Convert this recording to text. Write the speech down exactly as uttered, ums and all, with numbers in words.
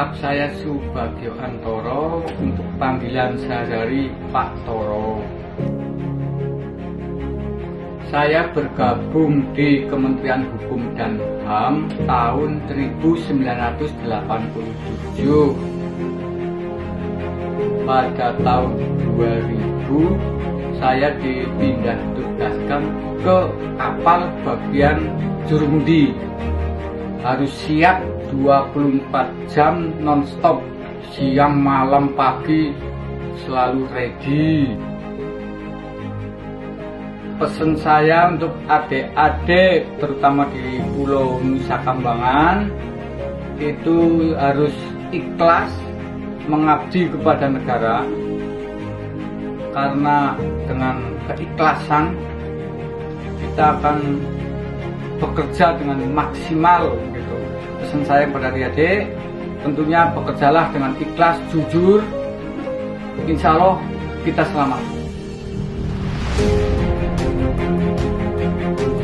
Lengkap saya Subagio Antoro, untuk panggilan sehari-hari Pak Toro. Saya bergabung di Kementerian Hukum dan H A M tahun seribu sembilan ratus delapan puluh tujuh. Pada tahun dua ribu saya dipindah tugaskan ke kapal bagian jurumudi. Harus siap dua puluh empat jam non-stop, siang malam pagi selalu ready. Pesan saya untuk adik-adik terutama di Pulau Nusa Kambangan itu harus ikhlas mengabdi kepada negara, karena dengan keikhlasan kita akan bekerja dengan maksimal gitu. Pesan saya kepada adik-adik, tentunya bekerjalah dengan ikhlas, jujur, insya Allah kita selamat.